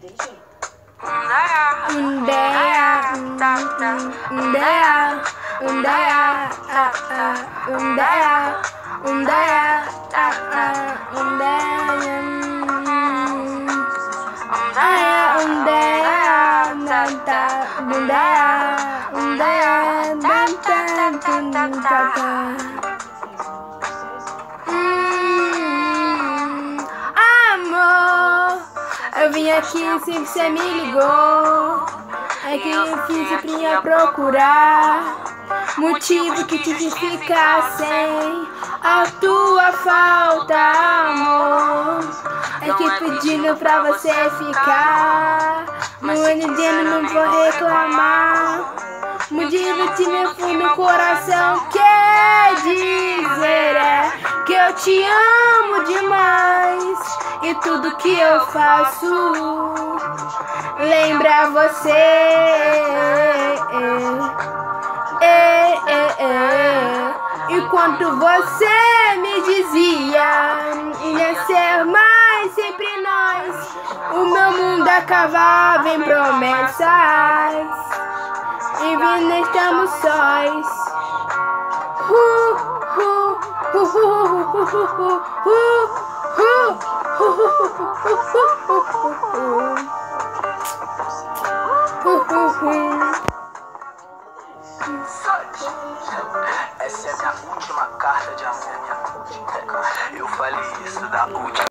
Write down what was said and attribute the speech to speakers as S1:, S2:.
S1: Amor, eu vim aqui assim que você me ligou. É que eu fiz sempre ia procurar motivo que te ficar sem a tua falta, amor. É que pedindo pra você ficar, não entendendo, não vou reclamar. Motivo de meu fundo coração quer dizer é que eu te amo demais e tudo que eu faço lembra você. Enquanto você me dizia ia ser mais sempre nós, o meu mundo acabava em promessas e ainda estamos sós.
S2: Essa é a minha última carta de amor. Eu falei isso da última.